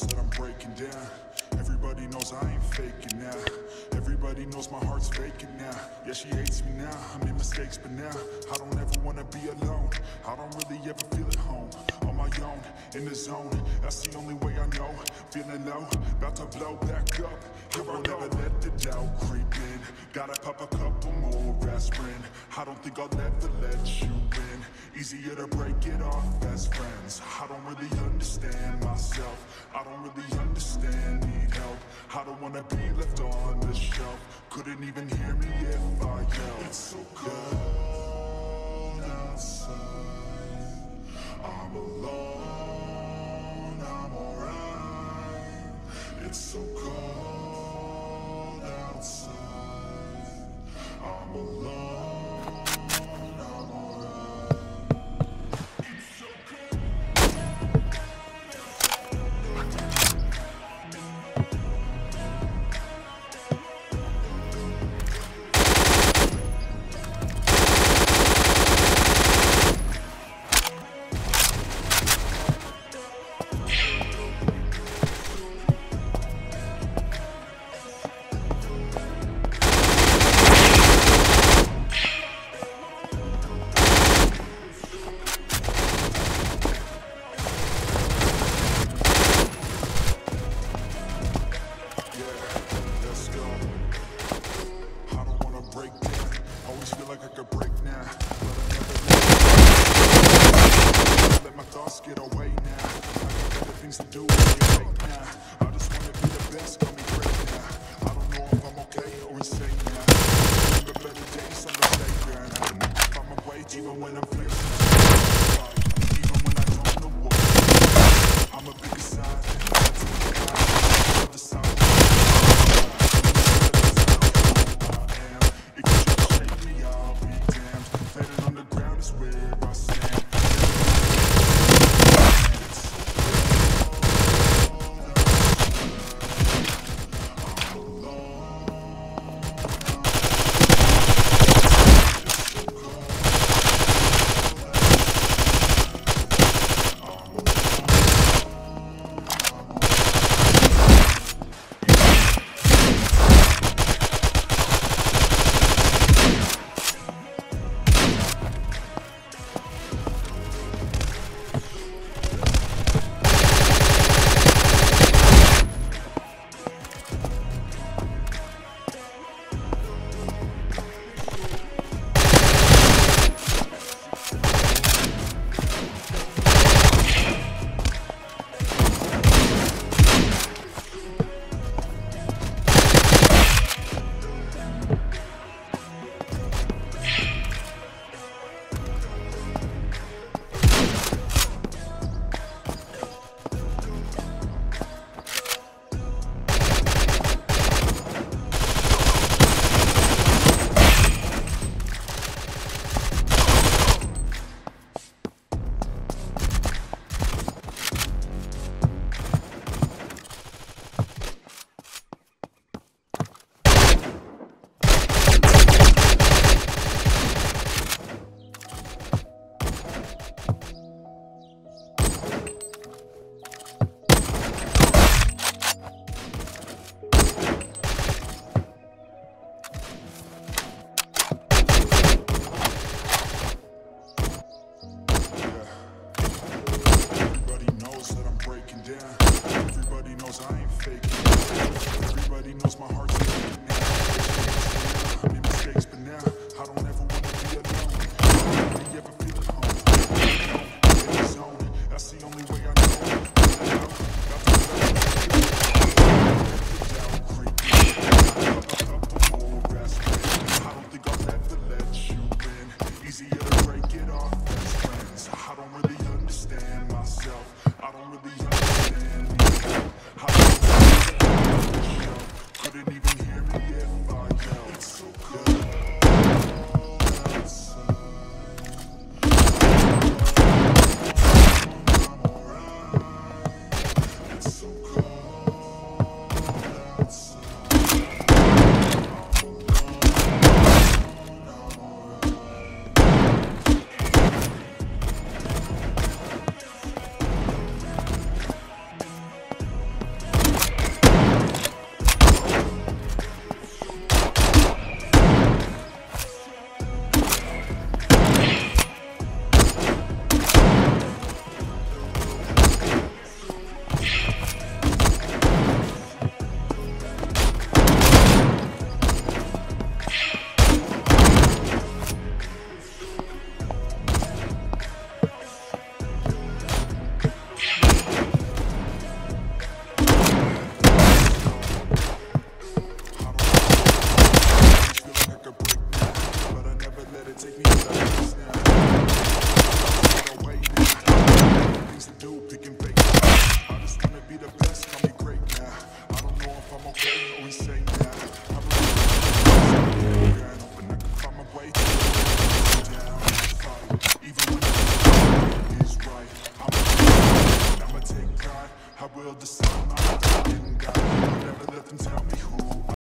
that I'm breaking down. Everybody knows I ain't faking now. Everybody knows my heart's vacant now. Yeah, she hates me now, I made mistakes, but now I don't ever wanna be alone. I don't really ever feel at home. On my own, in the zone, that's the only way I know. Feeling low, about to blow back up. Here I never let the doubt creep in. Gotta pop a couple more aspirin. I don't think I'll ever let you in. Easier to break it off best friends. I don't really understand myself. I don't really understand, need help. I don't wanna be left on the shelf. Couldn't even hear me if I yelled. It's so cold outside. I'm alone, I'm alright. It's so cold outside. I'm alone, I'm alright. It's so cold. Get away now. I got better things to do when you're right now. I just wanna be the best, call me great now. I don't know if I'm okay or insane now. Remember better days on the playground. If I'm awake, even when I'm feeling even when I don't know what I'm a bigger side. Other side. If you just shake me, I'll be damned. Landing on the ground is where I stand. I will decide my own God. I'll never let them tell me who